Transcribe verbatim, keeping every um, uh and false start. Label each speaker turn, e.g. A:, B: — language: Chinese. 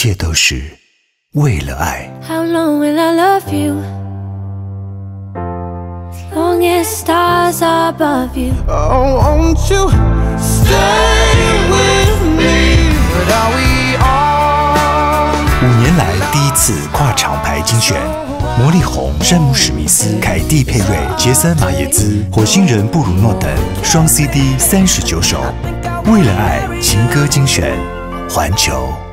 A: 切都是为了爱。
B: How long will I love you? As long as stars are above you.
C: Oh, won't you stay with me? But are we all?
A: 五年来第一次跨厂牌精选，魔力红、山姆史密斯、凯蒂佩瑞、杰森马耶兹、火星人布鲁诺等双 C D 三十九首，为了爱情歌精选，环球。